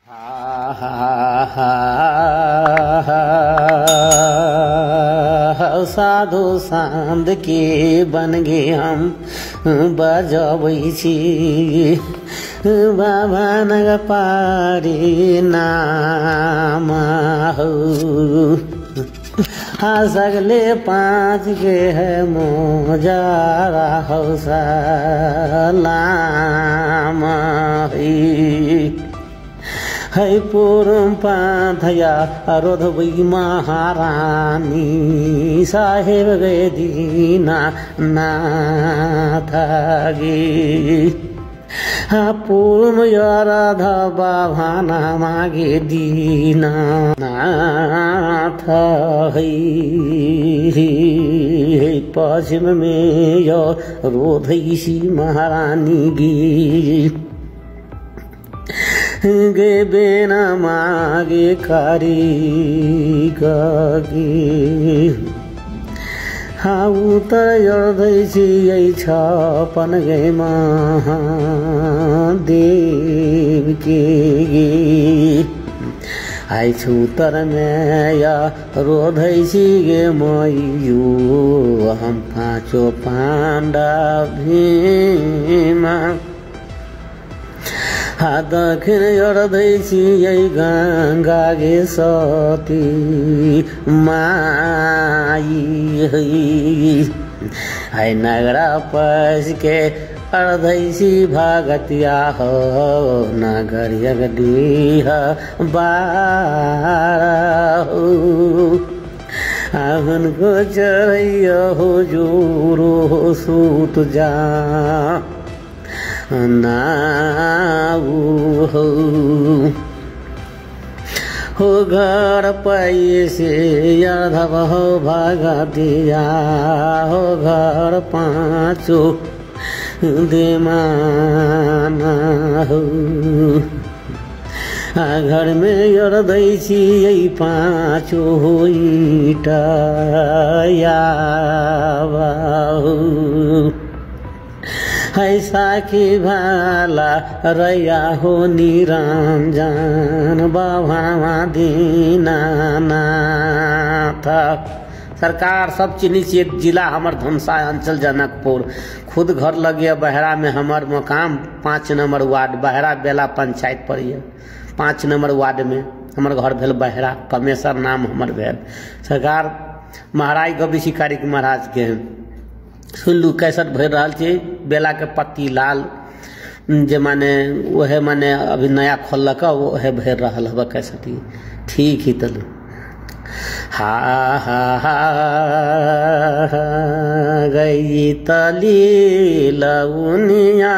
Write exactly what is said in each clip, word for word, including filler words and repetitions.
साधु साँध के बन गे हम बजबै छी बाबा नग पारी नाम हो सगले पाँच के है मोजारा हो सलाम है पूर्व पाथया रोधवी महारानी साहेब गए दीना नाथ गे पूर्व राधा बाभाना मागे दीना नाथ है पश्चिम में यो रोधैसी महारानी गी गे बेना मागे कारी गे हाँ उतर दैसी यही छपन गे महादेव के गे आई छूतर में या रोधैसी गे मयू हम पाँचों पांडा भीमा दक्षिण योरदैसी यही गंगा गे सती माई है नगरा पस के अर्धैसी भागतिया हो नगर यगडीह बारहो उनको चढ़ैया हो जोरो सूत जा नाऊ हो हो घर पैसे यादव हो भागा दिया हो घर पाँचो देमाना हो घर में योरदैसी यही पाँचो हो ईटा यावा हो ऐसा की भाला रैया हो निरंजन बाबा दीनानाथ सरकार सब चिन्ह से जिला हमर धमसा अंचल जनकपुर खुद घर लगे बहरा में हमर मकाम पाँच नंबर वार्ड बहरा बेला पंचायत पड़ी है पाँच नंबर वार्ड में हमर घर भेल बहरा परमेश्वर नाम हमर भेल सरकार महाराज गौरी शिकारी महाराज के सुनलू कैसट भर रहा छे बेला के पत्ती लाल जे माने वह माने अभी नया खोलक वह भर रहा है कैसट ठीक ही तलू हा हा हा गई तली लउनिया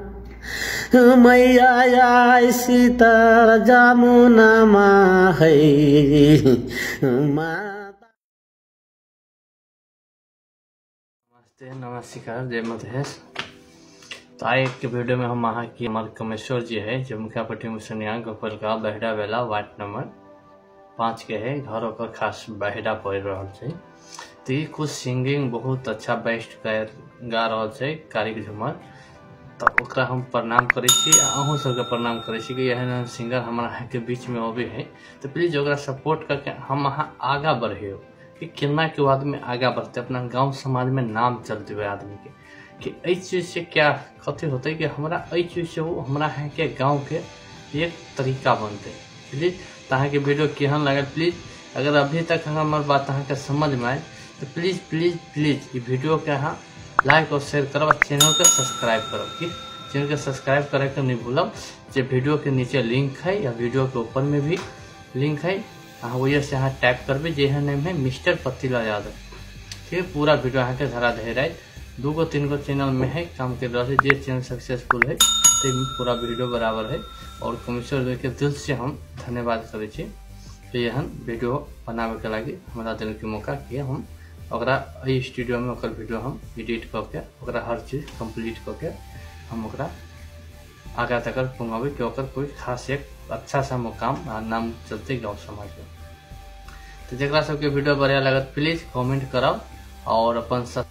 मैया सीता जामुना माँ है माँ नमस्कार जय मधेश। तो आए के वीडियो में हम वहाँ की हमारे कमेश्वर जी है जो मुखियापट्टी मुसनिया गोपाल का बहेड़ा बेला वार्ड नंबर पाँच के है घर ओकर खास बहेड़ा पड़ रहा है। तो ये कुछ सिंगिंग बहुत अच्छा बेस्ट गा रहा है कारिक झुमर तो ओकरा हम प्रणाम करे अहूँ सबके प्रणाम करे कि यह सिंगर हमारा के बीच में अभी है। तो प्लीज ओकरा सपोर्ट करके हम वहाँ आगा बढ़े कि केना के आदमी आगा बढ़ते अपना गांव समाज में नाम चलते हुए आदमी के कि इस चीज से क्या कथी होते कि हमारा इस चीज से वो हमारा है के गांव के एक तरीका बनते। प्लीज तहाँ के वीडियो केहन लगे प्लीज अगर अभी तक हमारे बात तहाँ के समझ में आए तो प्लीज प्लीज प्लीज ये वीडियो के यहाँ लाइक और शेयर करो और चैनल के सब्सक्राइब करो कि चैनल के सब्सक्राइब करे के नहीं भूलब। जो वीडियो के नीचे लिंक है या वीडियो के ऊपर में भी लिंक है हाँ वही से यहाँ टाइप करबे जे नेम है मिस्टर पतिला यादव ठीक पूरा वीडियो यहाँ के धरा धे रहा है दो गो तीन गो चैनल में है काम कर रहा है जे चैनल सक्सेसफुल है तो पूरा वीडियो बराबर है और कमिश्नर के दिल से हम धन्यवाद करे तो यहन वीडियो बनावे के लगे हमारा दिल के मौका कि हम ओकरा स्टूडियो में ओकर वीडियो हम एडिट करके ओकरा हर चीज कंप्लीट करके हम ओकरा आगे तक पहुँचाबे कि ओकर कोई खास एक अच्छा सा मुकाम नाम चलते गाँव समाज में। तो जरा सबके वीडियो बढ़िया लगत प्लीज कमेंट कराओ और अपन